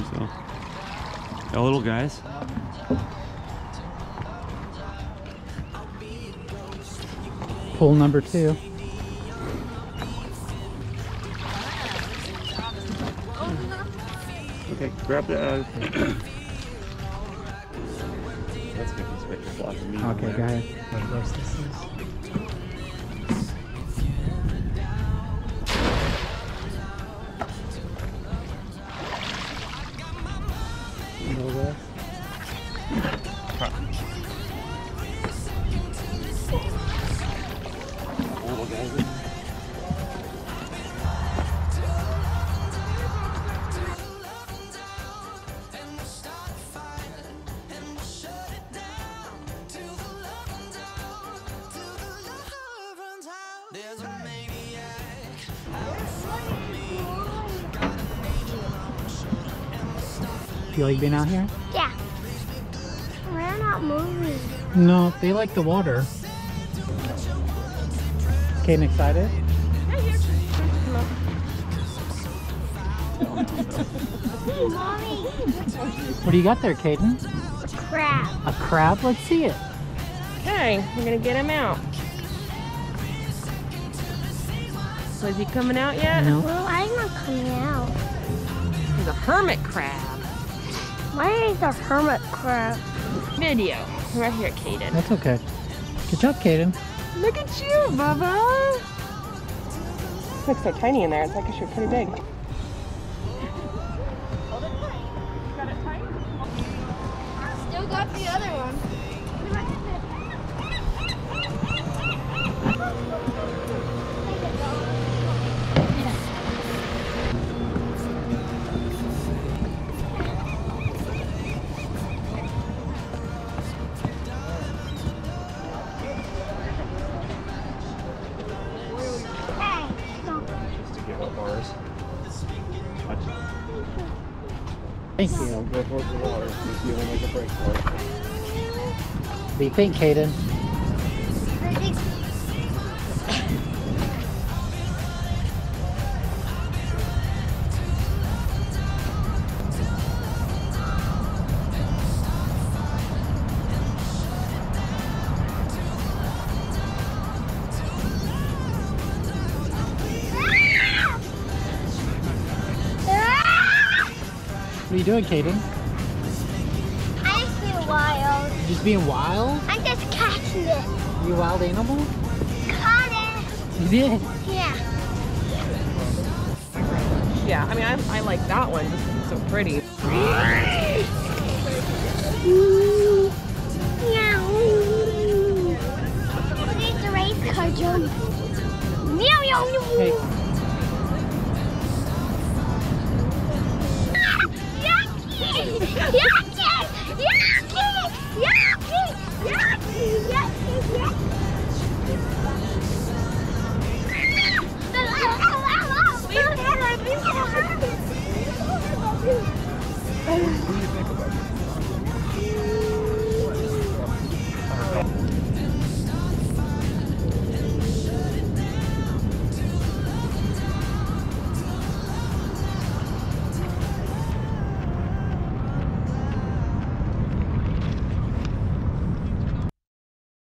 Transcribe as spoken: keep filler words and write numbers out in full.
So, the little guys. Pool number two. Okay, grab the. Uh, That's gonna be space. Lots of meat. Okay, go ahead. What gross this is? Little guys. Do you like being out here? Yeah. We're not moving. No, they like the water. Kaden excited? Mommy. What do you got there, Kaden? A crab. A crab? Let's see it. Okay, we're gonna get him out. So is he coming out yet? No. Well, I'm not coming out. He's a hermit crab. Where is the hermit crab? Video. Right here, Kaden. That's okay. Good job, Kaden. Look at you, Bubba. Looks so tiny in there. It's like it should be pretty big. Still got the other one. Thank you. Go towards the water. If you want to make a break for it. What do you think, Kaden? What are you doing, Kaden? I'm just being wild. Just being wild? I'm just catching it. You a wild animal? Caught it. You did? Yeah. Yeah, I mean, I, I like that one just 'cause it's so pretty. Meow. What is the race car jump? Meow, meow, meow. Hey,